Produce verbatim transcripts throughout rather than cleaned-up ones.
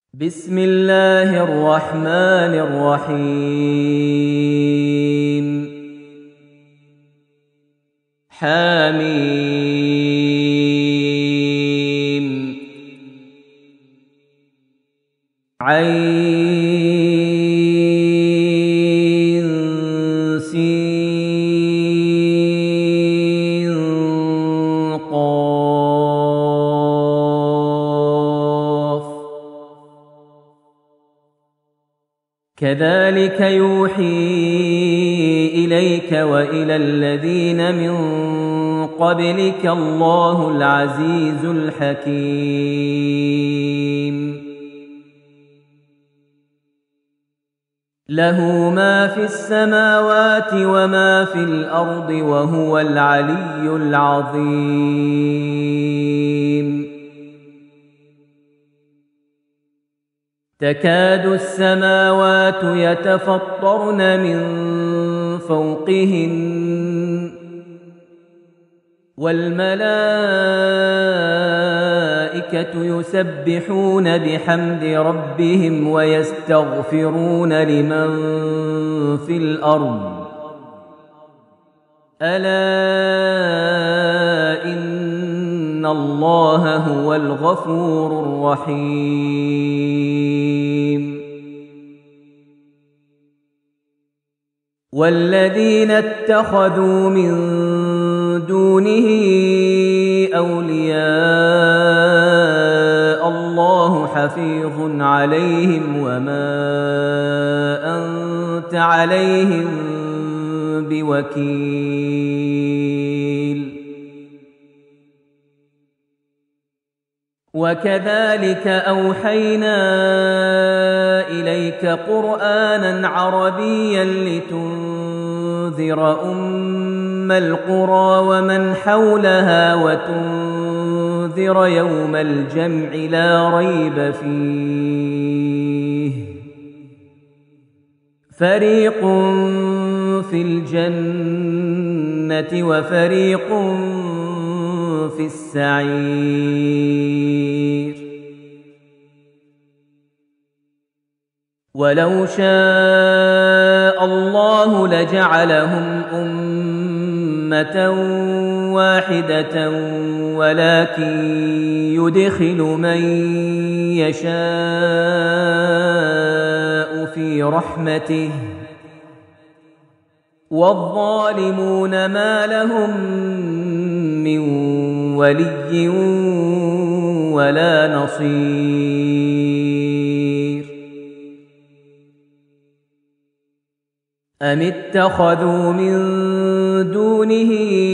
بسم الله الرحمن الرحيم حميم عين سين قاف كذلك يوحي إليك وإلى الذين من قبلك الله العزيز الحكيم له ما في السماوات وما في الأرض وهو العلي العظيم تكاد السماوات يتفطرن من فوقهن والملائكة يسبحون بحمد ربهم ويستغفرون لمن في الأرض ألا إن الله هو الغفور الرحيم والذين اتخذوا من دونه أولياء الله حفيظ عليهم وما أنت عليهم بوكيل وكذلك أوحينا إليك قرآنا عربيا لتنذر أم القرى ومن حولها وتنذر يوم الجمع لا ريب فيه فريق في الجنة وفريق في السعير ولو شاء الله لجعلهم أمة واحدة ولكن يدخل من يشاء في رحمته والظالمون ما لهم من ولي ولا نصير أم اتخذوا من دونه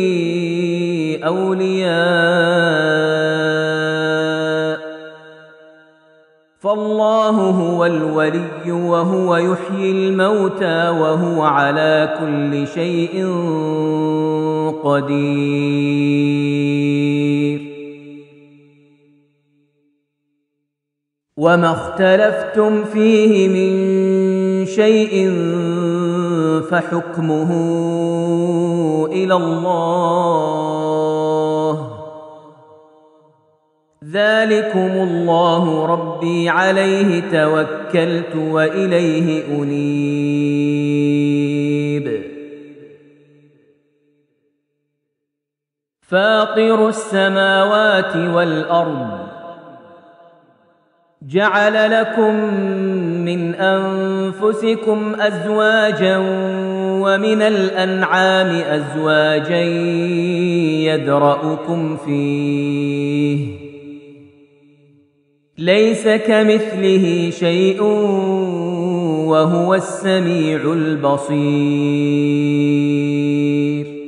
أولياء فالله هو الولي وهو يحيي الموتى وهو على كل شيء قدير وما اختلفتم فيه من شيء فحكمه إلى الله ذلكم الله ربي عليه توكلت وإليه أنيب فاطر السماوات والأرض جعل لكم من أنفسكم أزواجا ومن الأنعام أزواجا يذرأكم فيه ليس كمثله شيء وهو السميع البصير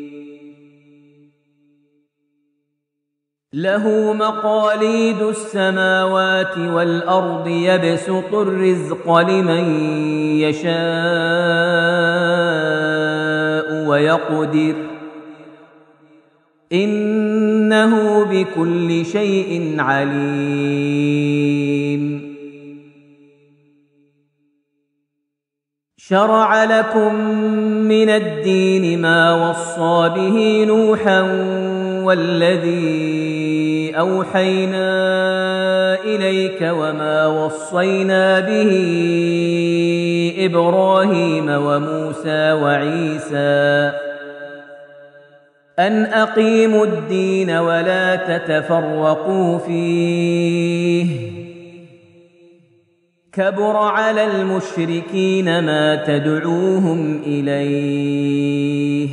له مقاليد السماوات والأرض يبسط الرزق لمن يشاء ويقدر إنه بكل شيء عليم شرع لكم من الدين ما وصى به نوحا والذي أوحينا إليك وما وصينا به إبراهيم وموسى وعيسى أن أقيموا الدين ولا تتفرقوا فيه كبر على المشركين ما تدعوهم إليه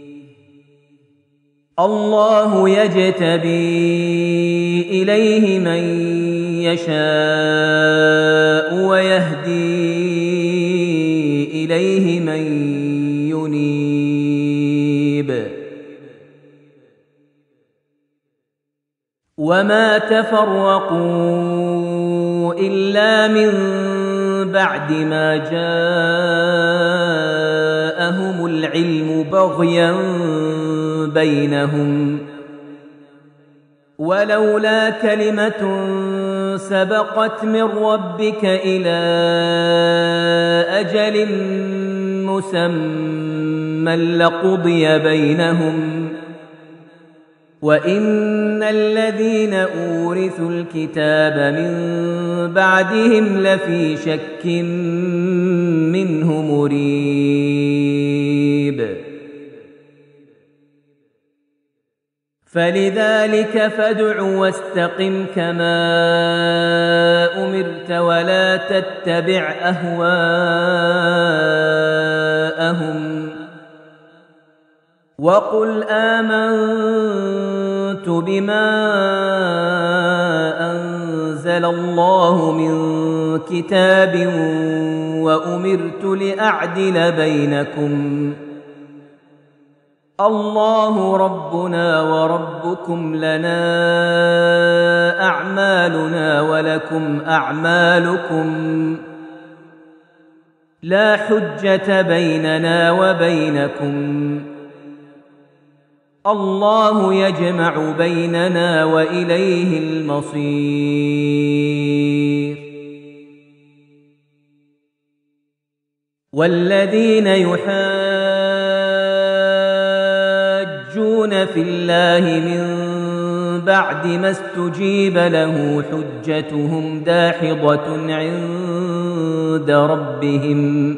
الله يجتبي إليه من يشاء ويهدي إليه من ينيب وما تفرقوا إلا من بعد ما جاءهم العلم بغيا بينهم ولولا كلمة سبقت من ربك إلى أجل مسمى لقضي بينهم وإن الذين أورثوا الكتاب من بعدهم لفي شك منه مريب فلذلك فادع واستقم كما أمرت ولا تتبع أهواءهم وقل آمنت بما أنزل الله من كتاب وأمرت لأعدل بينكم الله ربنا وربكم لنا أعمالنا ولكم أعمالكم لا حجة بيننا وبينكم الله يجمع بيننا وإليه المصير والذين يحاجون في الله من بعد ما استجيب له حجتهم داحضة عند ربهم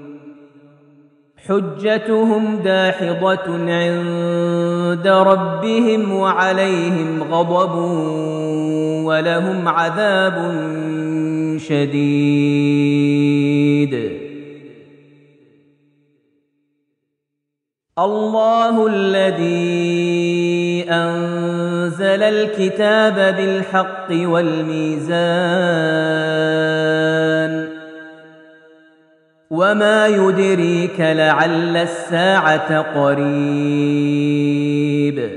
حجتهم داحضة عند ربهم وعليهم غضب ولهم عذاب شديد الله الذي أنزل الكتاب بالحق والميزان وما يدريك لعل الساعة قريب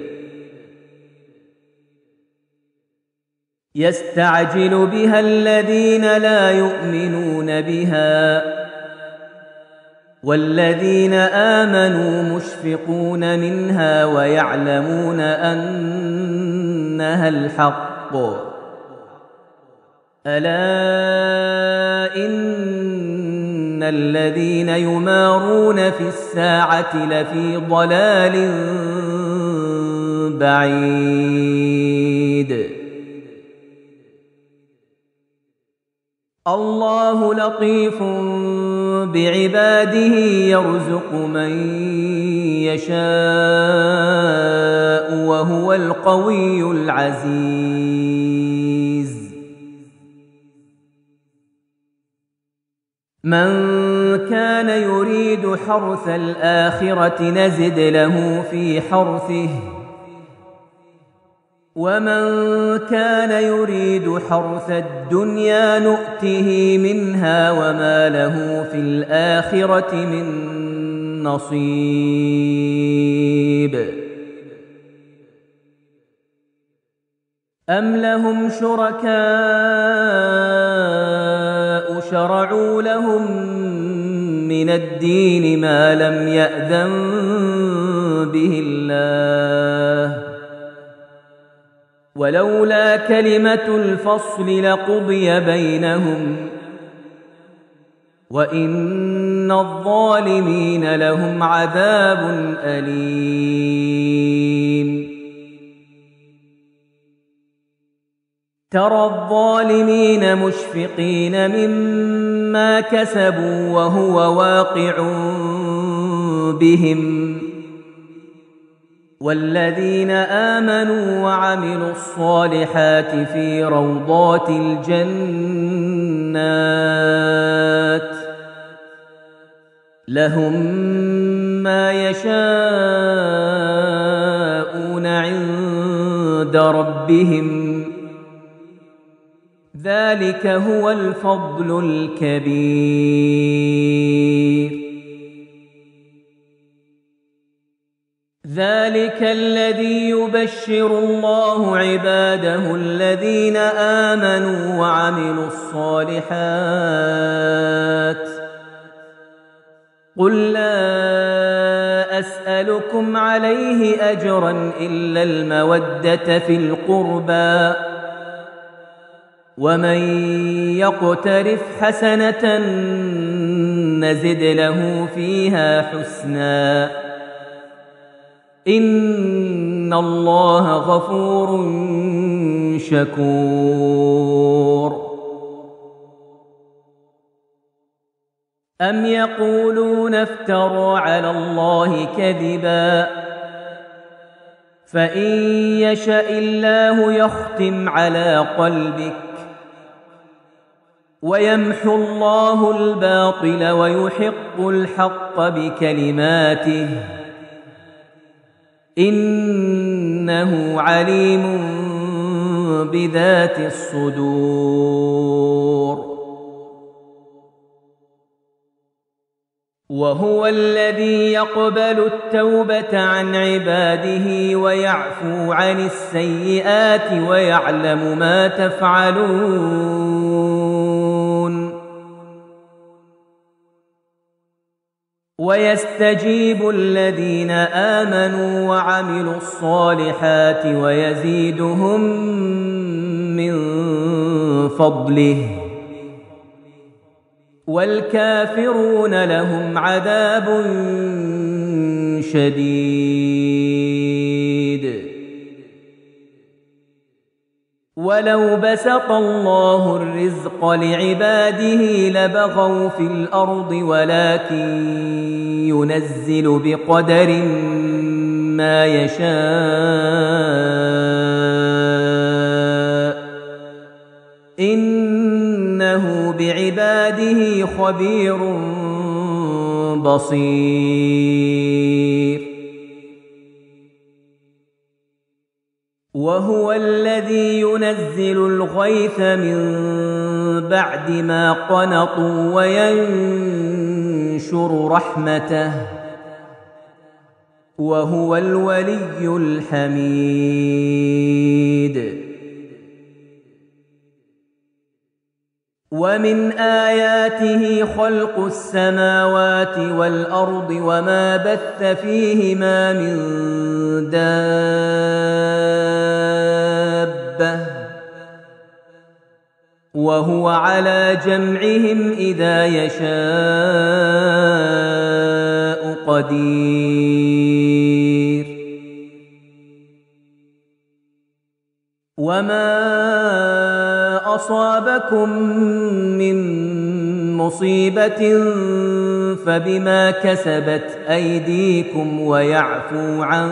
يستعجل بها الذين لا يؤمنون بها والذين آمنوا مشفقون منها ويعلمون أنها الحق ألا إن الذين يمارون في الساعة لفي ضلال بعيد الله لطيف بعباده يرزق من يشاء وهو القوي العزيز من كان يريد حرث الآخرة نزد له في حرثه ومن كان يريد حرث الدنيا نؤته منها وما له في الآخرة من نصيب أم لهم شركاء شرعوا لهم من الدين ما لم يأذن به الله ولولا كلمة الفصل لقضي بينهم وإن الظالمين لهم عذاب أليم ترى الظالمين مشفقين مما كسبوا وهو واقع بهم والذين آمنوا وعملوا الصالحات في روضات الجنات لهم ما يشاءون عند ربهم ذلك هو الفضل الكبير ذلك الذي يبشر الله عباده الذين آمنوا وعملوا الصالحات قل لا أسألكم عليه أجرا إلا المودة في القربى ومن يقترف حسنة نزد له فيها حسنا إن الله غفور شكور أم يقولون افترى على الله كذبا فإن يشاء الله يختم على قلبك ويمحو الله الباطل ويحق الحق بكلماته إنه عليم بذات الصدور وهو الذي يقبل التوبة عن عباده ويعفو عن السيئات ويعلم ما تفعلون ويستجيب الذين آمنوا وعملوا الصالحات ويزيدهم من فضله والكافرون لهم عذاب شديد ولو بسط الله الرزق لعباده لبغوا في الأرض ولكن ينزل بقدر ما يشاء إنه بعباده خبير بصير وهو الذي ينزل الغيث من بعد ما قنطوا وينشر رحمته وهو الولي الحميد ومن آياته خلق السماوات والأرض وما بث فيهما من دابة وهو على جمعهم إذا يشاء قدير وما أصابكم من مصيبة فبما كسبت أيديكم ويعفو عن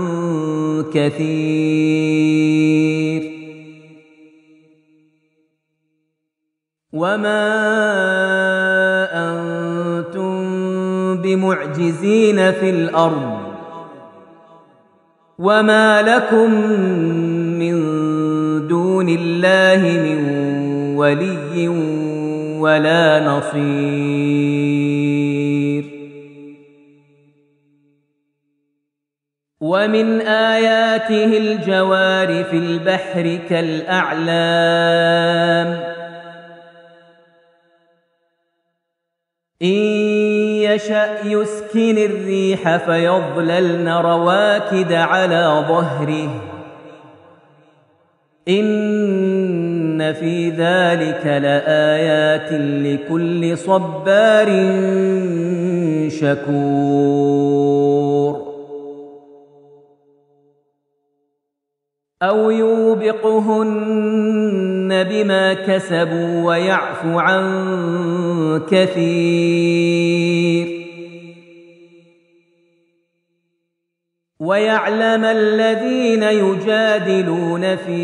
كثير وما أنتم بمعجزين في الأرض وما لكم من دون الله من ولي ولا نصير ومن آياته الجوار في البحر كالأعلام إن يشأ يسكن الريح فيظللن رواكد على ظهره إن في ذلك لآيات لكل صبار شكور أو يوبقهن بما كسبوا ويعفو عن كثير ويعلم الذين يجادلون في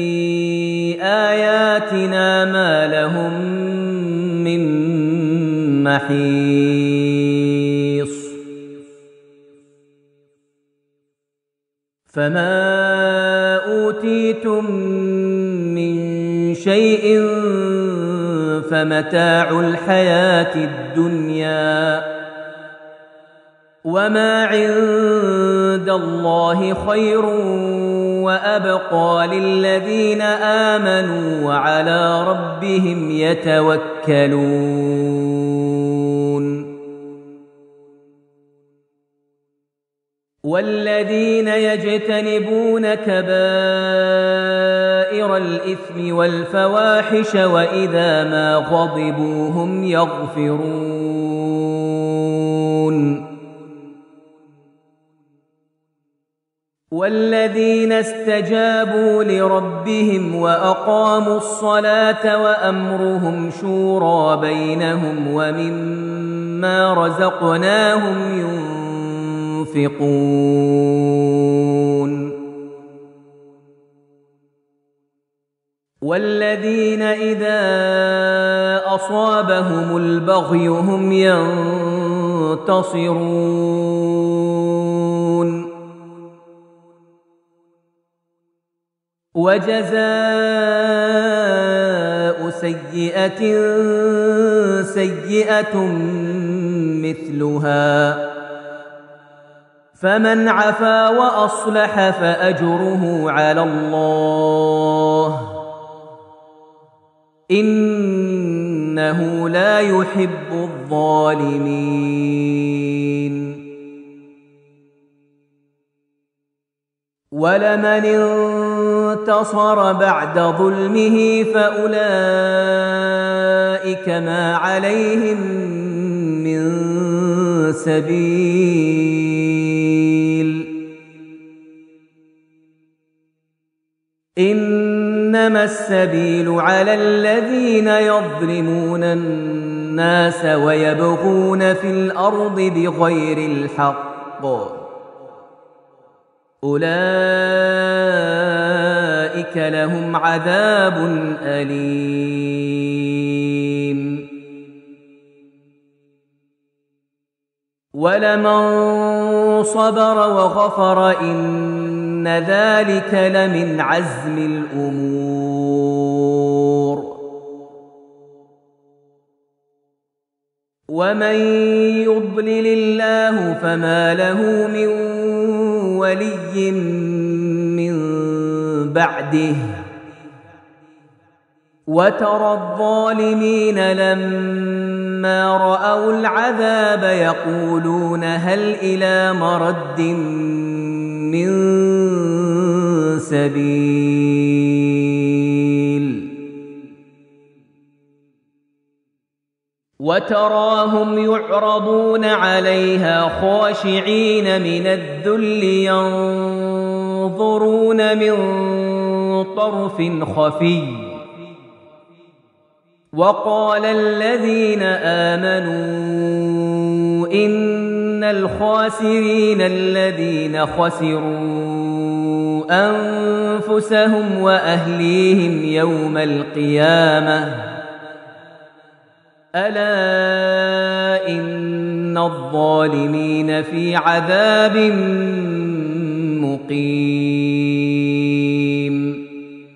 آياتنا ما لهم من محيص فما أوتيتم من شيء فمتاع الحياة الدنيا وما عند الله خير وأبقى للذين آمنوا وعلى ربهم يتوكلون والذين يجتنبون كبائر الإثم والفواحش وإذا ما غضبوا هم يغفرون والذين استجابوا لربهم وأقاموا الصلاة وأمرهم شورى بينهم ومما رزقناهم ينفقون والذين إذا أصابهم البغي هم ينتصرون وجزاء سيئة سيئة مثلها فمن عفا وأصلح فأجره على الله إنه لا يحب الظالمين ولمن انتصر بعد ظلمه فأولئك ما عليهم من سبيل إنما السبيل على الذين يظلمون الناس ويبغون في الأرض بغير الحق أولئك لهم عذاب أليم ولمن صبر وغفر إن ذلك لمن عزم الأمور ومن يضلل الله فما له من ولي من بعده وترى الظالمين لما رأوا العذاب يقولون هل إلى مرد من سبيل وتراهم يعرضون عليها خاشعين من الذل ينظرون من طرف خفي وقال الذين آمنوا إن الخاسرين الذين خسروا أنفسهم وأهليهم يوم القيامة ألا إن الظالمين في عذاب مقيم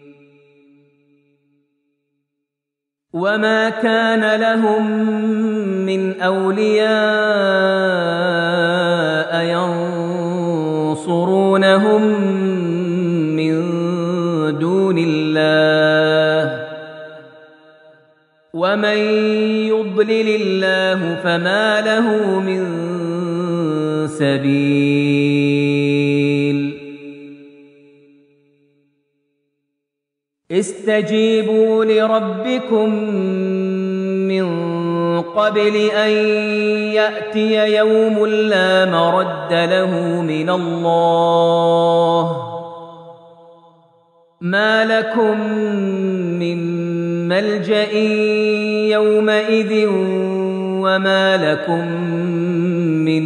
وما كان لهم من أولياء ينصرونهم من دون الله ومن يضلل الله فما له من سبيل استجيبوا لربكم من قبل أن يأتي يوم لا مرد له من الله ما لكم من ملجأ يومئذ وما لكم من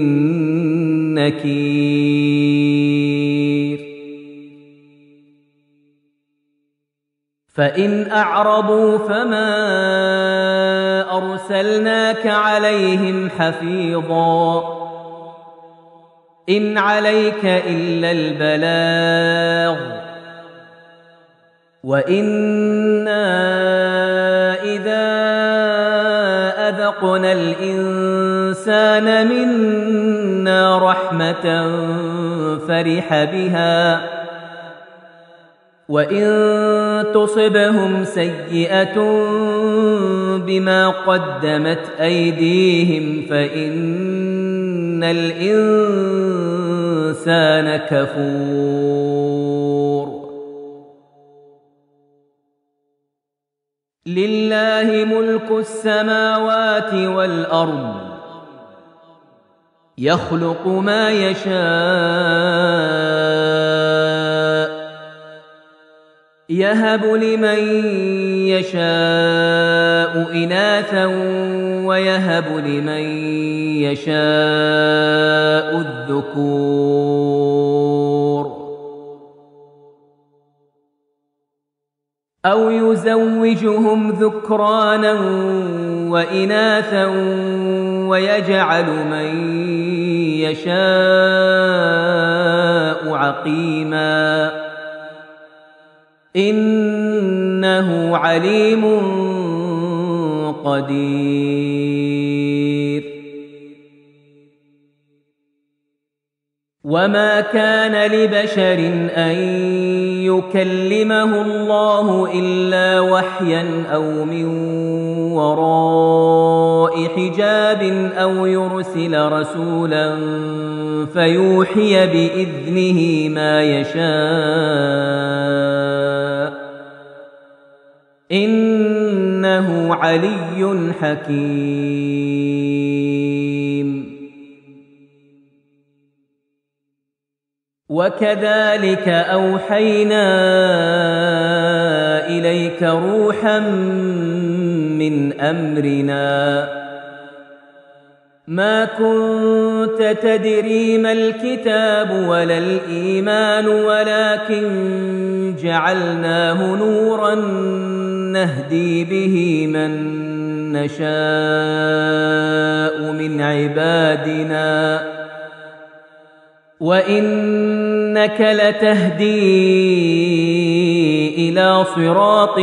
نكير فإن أعرضوا فما أرسلناك عليهم حفيظا إن عليك إلا البلاغ وإنا إذا أذقنا الإنسان منا رحمة فرح بها وإن تصبهم سيئة بما قدمت أيديهم فإن الإنسان كفور لله ملك السماوات والأرض يخلق ما يشاء يهب لمن يشاء إناثا ويهب لمن يشاء الذكور أو يزوجهم ذكرانا وإناثا ويجعل من يشاء عقيما إنه عليم قدير وما كان لبشر أن يكلمه الله إلا وحيا أو من وراء حجاب أو يرسل رسولا فيوحي بإذنه ما يشاء إنه علي حكيم وكذلك أوحينا إليك روحا من أمرنا ما كنت تدري ما الكتاب ولا الإيمان ولكن جعلناه نورا نهدي به من نشاء من عبادنا وإنك لتهدي إلى صراط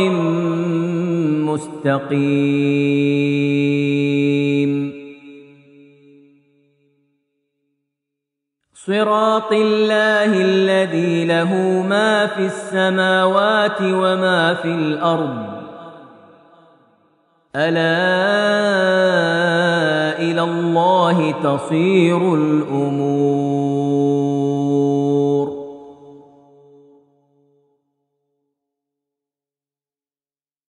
مستقيم صراط الله الذي له ما في السماوات وما في الأرض ألا إلى الله تصير الأمور